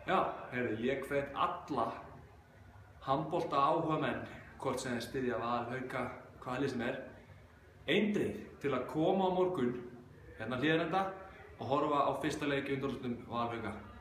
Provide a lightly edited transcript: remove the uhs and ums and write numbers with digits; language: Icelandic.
Já, heyrðu, ég hvet alla handbolta áhuga menn, hvort sem þeir styðja Val, Hauka, hvaða lið sem eindregið til að koma á morgun hérna Hlíðarenda og horfa á fyrsta leik í undanúrslitum Val Hauka.